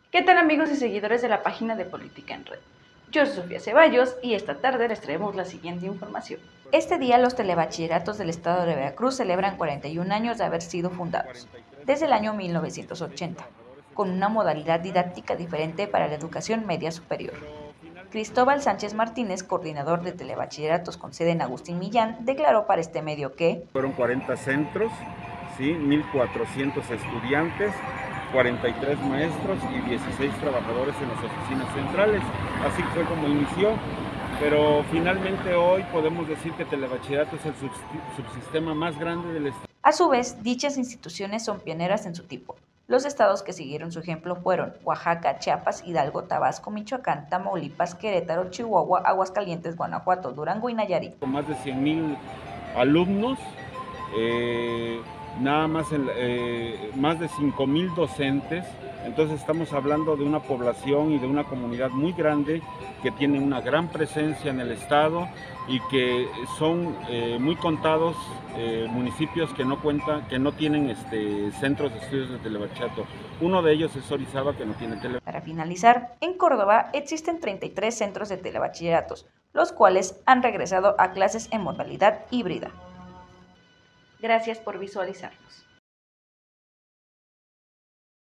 ¿Qué tal amigos y seguidores de la página de Política en Red? Yo soy Sofía Ceballos y esta tarde les traemos la siguiente información. Este día los telebachilleratos del estado de Veracruz celebran 41 años de haber sido fundados, desde el año 1980, con una modalidad didáctica diferente para la educación media superior. Cristóbal Sánchez Martínez, coordinador de telebachilleratos con sede en Agustín Millán, declaró para este medio que fueron 40 centros, ¿sí? 1,400 estudiantes, 43 maestros y 16 trabajadores en las oficinas centrales. Así fue como inició, pero finalmente hoy podemos decir que Telebachillerato es el subsistema más grande del estado. A su vez, dichas instituciones son pioneras en su tipo. Los estados que siguieron su ejemplo fueron Oaxaca, Chiapas, Hidalgo, Tabasco, Michoacán, Tamaulipas, Querétaro, Chihuahua, Aguascalientes, Guanajuato, Durango y Nayarit. Con más de 100,000 alumnos, eh, nada más, más de 5,000 docentes. Entonces estamos hablando de una población y de una comunidad muy grande que tiene una gran presencia en el estado y que son muy contados municipios que no cuentan, que no tienen centros de estudios de telebachillerato. Uno de ellos es Orizaba, que no tiene telebachillerato. Para finalizar, en Córdoba existen 33 centros de telebachilleratos, los cuales han regresado a clases en modalidad híbrida. Gracias por visualizarnos.